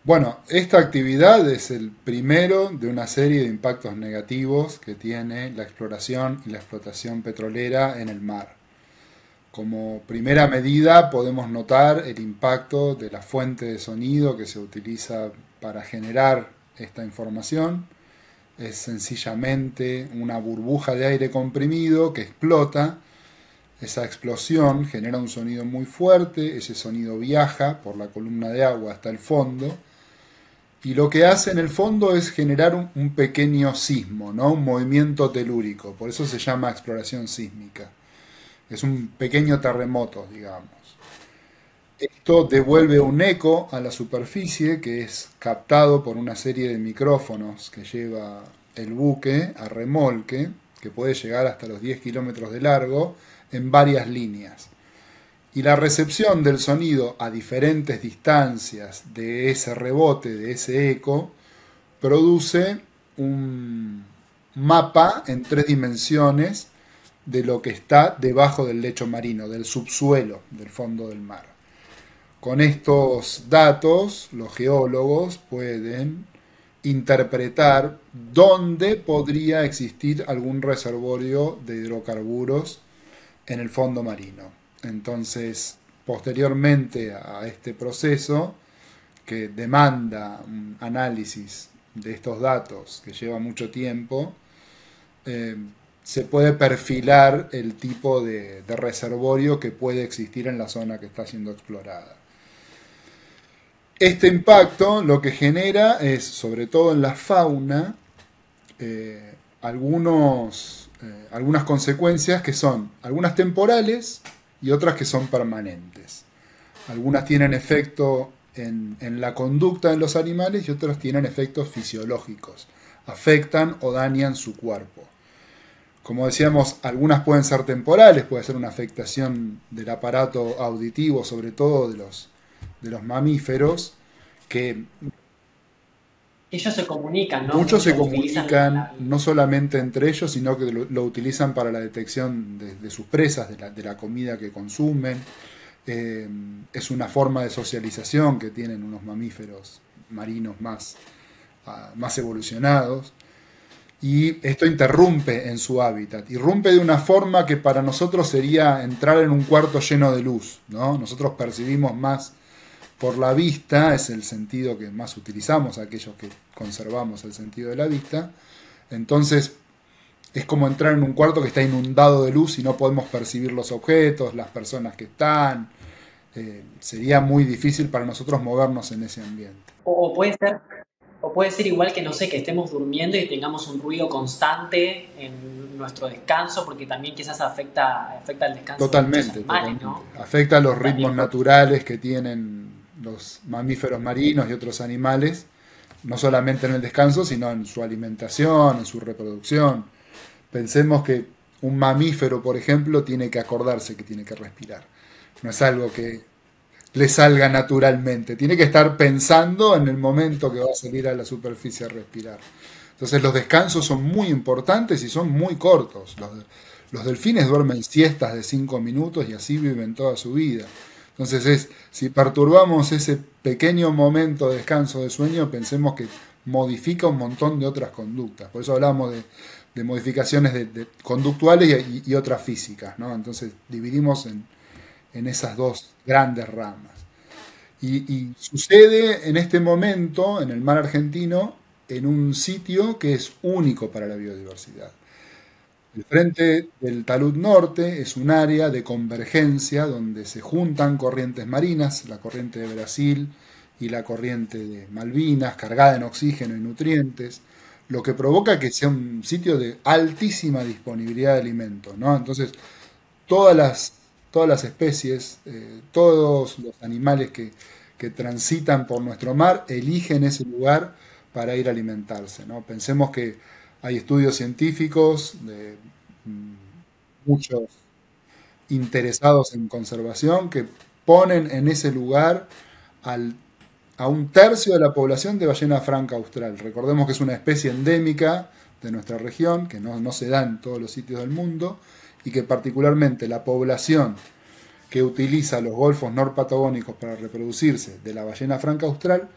Bueno, esta actividad es el primero de una serie de impactos negativos que tiene la exploración y la explotación petrolera en el mar. Como primera medida podemos notar el impacto de la fuente de sonido que se utiliza para generar esta información. Es sencillamente una burbuja de aire comprimido que explota. Esa explosión genera un sonido muy fuerte, ese sonido viaja por la columna de agua hasta el fondo y lo que hace en el fondo es generar un pequeño sismo, ¿no? Un movimiento telúrico, por eso se llama exploración sísmica. Es un pequeño terremoto, digamos. Esto devuelve un eco a la superficie que es captado por una serie de micrófonos que lleva el buque a remolque, que puede llegar hasta los 10 kilómetros de largo en varias líneas. Y la recepción del sonido a diferentes distancias de ese rebote, de ese eco, produce un mapa en tres dimensiones de lo que está debajo del lecho marino, del subsuelo, del fondo del mar. Con estos datos, los geólogos pueden interpretar dónde podría existir algún reservorio de hidrocarburos en el fondo marino. Entonces, posteriormente a este proceso, que demanda un análisis de estos datos que lleva mucho tiempo, eh, se puede perfilar el tipo de reservorio que puede existir en la zona que está siendo explorada. Este impacto lo que genera es, sobre todo en la fauna, algunas consecuencias que son algunas temporales y otras que son permanentes. Algunas tienen efecto en la conducta de los animales y otras tienen efectos fisiológicos. Afectan o dañan su cuerpo. Como decíamos, algunas pueden ser temporales, puede ser una afectación del aparato auditivo, sobre todo de los mamíferos, que Ellos se comunican, ¿no? muchos se Muchos utilizan comunican no solamente entre ellos, sino que lo utilizan para la detección de sus presas, de la comida que consumen. Eh, es una forma de socialización que tienen unos mamíferos marinos más evolucionados. Y esto interrumpe en su hábitat. Irrumpe de una forma que para nosotros sería entrar en un cuarto lleno de luz, ¿no? Nosotros percibimos más por la vista, es el sentido que más utilizamos, aquellos que conservamos el sentido de la vista. Entonces es como entrar en un cuarto que está inundado de luz y no podemos percibir los objetos, las personas que están. Sería muy difícil para nosotros movernos en ese ambiente. o puede ser, o puede ser igual que, no sé, que estemos durmiendo y tengamos un ruido constante en nuestro descanso, porque también quizás afecta el descanso de muchos Totalmente, animales, totalmente. ¿no? Afecta a los ritmos También por... naturales que tienen los mamíferos marinos y otros animales, no solamente en el descanso, sino en su alimentación, en su reproducción. Pensemos que un mamífero, por ejemplo, tiene que acordarse que tiene que respirar. No es algo que le salga naturalmente. Tiene que estar pensando en el momento que va a salir a la superficie a respirar. Entonces los descansos son muy importantes y son muy cortos. Los delfines duermen siestas de 5 minutos y así viven toda su vida. Entonces si perturbamos ese pequeño momento de descanso de sueño, pensemos que modifica un montón de otras conductas. Por eso hablamos de modificaciones de conductuales y otras físicas, ¿no? Entonces dividimos en esas dos grandes ramas. Y sucede en este momento en el mar argentino en un sitio que es único para la biodiversidad. El frente del Talud Norte es un área de convergencia donde se juntan corrientes marinas, la corriente de Brasil y la corriente de Malvinas, cargada en oxígeno y nutrientes, lo que provoca que sea un sitio de altísima disponibilidad de alimentos, ¿no? Entonces, todas las, todas las especies, todos los animales que transitan por nuestro mar eligen ese lugar para ir a alimentarse, ¿no? Pensemos que hay estudios científicos de muchos interesados en conservación que ponen en ese lugar al, a un tercio de la población de ballena franca austral. Recordemos que es una especie endémica de nuestra región, que no se da en todos los sitios del mundo, y que particularmente la población que utiliza los golfos norpatagónicos para reproducirse de la ballena franca austral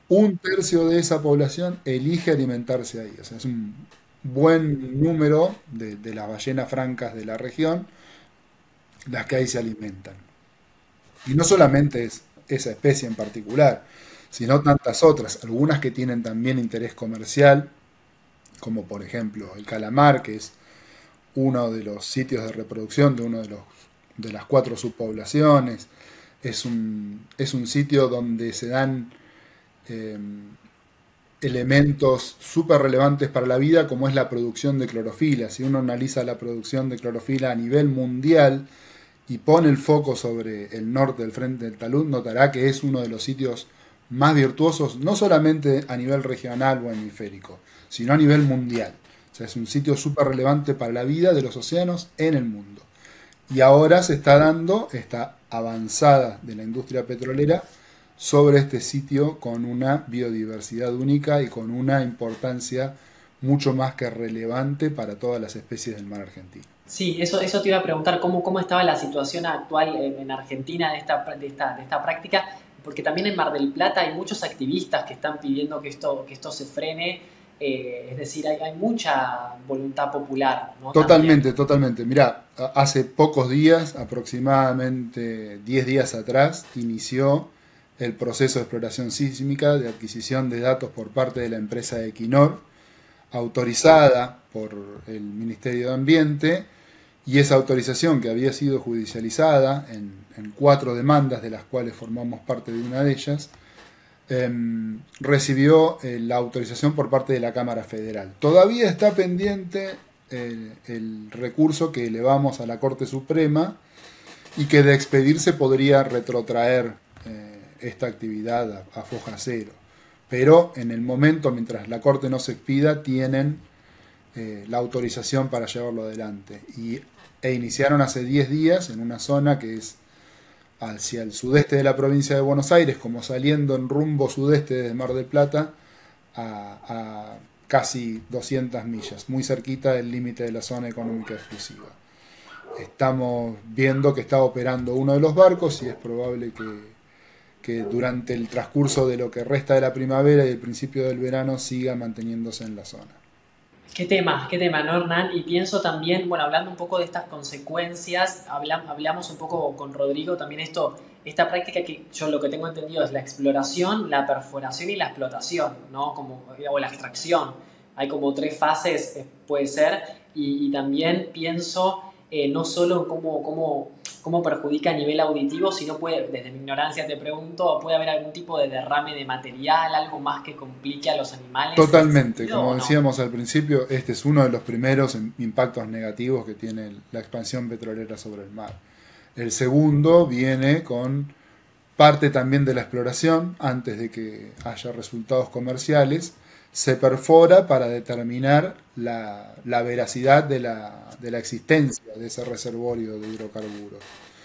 un tercio de esa población elige alimentarse ahí. O sea, es un buen número de las ballenas francas de la región las que ahí se alimentan. Y no solamente es esa especie en particular, sino tantas otras, algunas que tienen también interés comercial, como por ejemplo el calamar, que es uno de los sitios de reproducción de uno de las cuatro subpoblaciones. Es un sitio donde se dan eh, elementos súper relevantes para la vida, como es la producción de clorofila. Si uno analiza la producción de clorofila a nivel mundial y pone el foco sobre el norte del frente del talud, notará que es uno de los sitios más virtuosos, no solamente a nivel regional o hemisférico, sino a nivel mundial. O sea, es un sitio súper relevante para la vida de los océanos en el mundo. Y ahora se está dando esta avanzada de la industria petrolera sobre este sitio con una biodiversidad única y con una importancia mucho más que relevante para todas las especies del mar argentino. Sí, eso te iba a preguntar, cómo estaba la situación actual en Argentina de esta práctica, porque también en Mar del Plata hay muchos activistas que están pidiendo que esto se frene, es decir, hay mucha voluntad popular, ¿no? También. Totalmente, totalmente. Mirá, hace pocos días, aproximadamente 10 días atrás, inició el proceso de exploración sísmica de adquisición de datos por parte de la empresa Equinor, autorizada por el Ministerio de Ambiente, y esa autorización que había sido judicializada en 4 demandas, de las cuales formamos parte de una de ellas, recibió la autorización por parte de la Cámara Federal. Todavía está pendiente el recurso que elevamos a la Corte Suprema y que de expedirse podría retrotraer esta actividad a foja cero. Pero en el momento, mientras la Corte no se expida, tienen la autorización para llevarlo adelante. E iniciaron hace 10 días en una zona que es hacia el sudeste de la provincia de Buenos Aires, como saliendo en rumbo sudeste desde Mar del Plata a casi 200 millas, muy cerquita del límite de la zona económica exclusiva. Estamos viendo que está operando uno de los barcos y es probable que durante el transcurso de lo que resta de la primavera y el principio del verano siga manteniéndose en la zona. Qué tema, ¿no, Hernán? Y pienso también, bueno, hablando un poco de estas consecuencias, hablamos un poco con Rodrigo también esta práctica que yo lo que tengo entendido es la exploración, la perforación y la explotación, ¿no? O la extracción. Hay como tres fases, puede ser, y también pienso no solo en cómo perjudica a nivel auditivo, sino puede, desde mi ignorancia te pregunto, ¿puede haber algún tipo de derrame de material, algo más que complique a los animales en ese Totalmente, sentido como o no? decíamos al principio, este es uno de los primeros impactos negativos que tiene la expansión petrolera sobre el mar. El segundo viene con parte también de la exploración, antes de que haya resultados comerciales, se perfora para determinar la veracidad de la existencia de ese reservorio de hidrocarburos.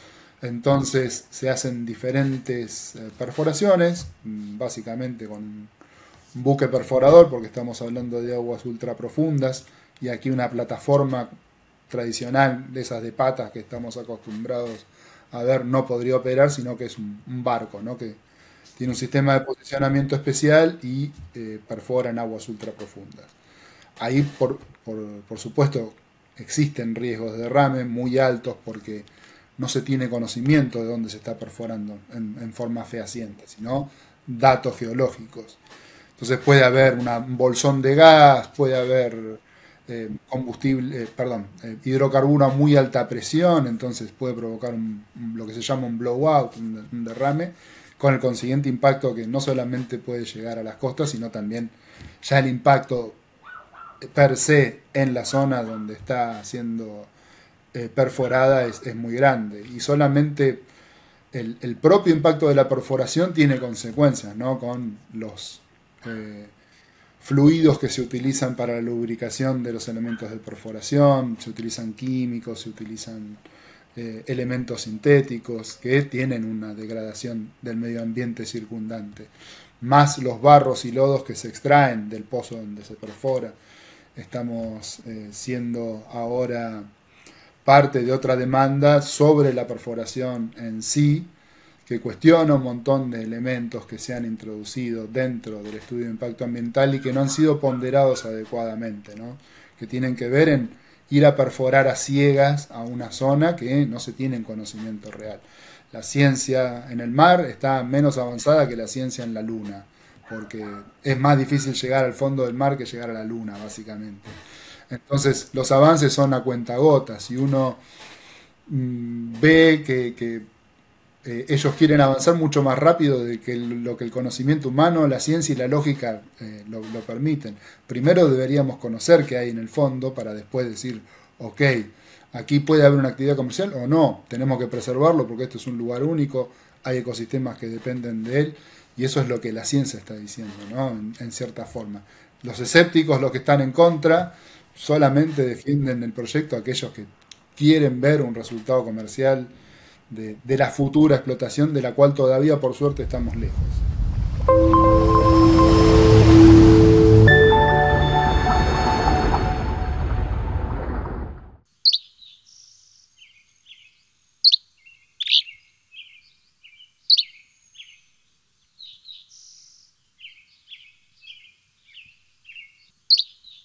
Entonces se hacen diferentes perforaciones, básicamente con un buque perforador, porque estamos hablando de aguas ultra profundas, y aquí una plataforma tradicional de esas de patas que estamos acostumbrados a ver no podría operar, sino que es un barco, ¿no? Que tiene un sistema de posicionamiento especial y perfora en aguas ultra profundas. Ahí, por supuesto, existen riesgos de derrame muy altos porque no se tiene conocimiento de dónde se está perforando en forma fehaciente, sino datos geológicos. Entonces puede haber un bolsón de gas, puede haber combustible, hidrocarburo a muy alta presión, entonces puede provocar lo que se llama un blowout, un derrame, con el consiguiente impacto que no solamente puede llegar a las costas, sino también ya el impacto per se en la zona donde está siendo perforada es muy grande. Y solamente el propio impacto de la perforación tiene consecuencias, ¿no? Con los eh, fluidos que se utilizan para la lubricación de los elementos de perforación, se utilizan químicos, se utilizan elementos sintéticos que tienen una degradación del medio ambiente circundante, más los barros y lodos que se extraen del pozo donde se perfora. Estamos siendo ahora parte de otra demanda sobre la perforación en sí, que cuestiona un montón de elementos que se han introducido dentro del estudio de impacto ambiental y que no han sido ponderados adecuadamente, ¿no? Que tienen que ver en ir a perforar a ciegas a una zona que no se tiene en conocimiento real. La ciencia en el mar está menos avanzada que la ciencia en la luna, porque es más difícil llegar al fondo del mar que llegar a la luna, básicamente. Entonces, los avances son a cuentagotas y uno ve que ellos quieren avanzar mucho más rápido de que lo que el conocimiento humano, la ciencia y la lógica lo permiten. Primero deberíamos conocer qué hay en el fondo para después decir, ok, aquí puede haber una actividad comercial o no, tenemos que preservarlo porque esto es un lugar único, hay ecosistemas que dependen de él y eso es lo que la ciencia está diciendo, ¿no? En cierta forma. Los escépticos, los que están en contra, solamente defienden el proyecto aquellos que quieren ver un resultado comercial de la futura explotación de la cual todavía por suerte estamos lejos.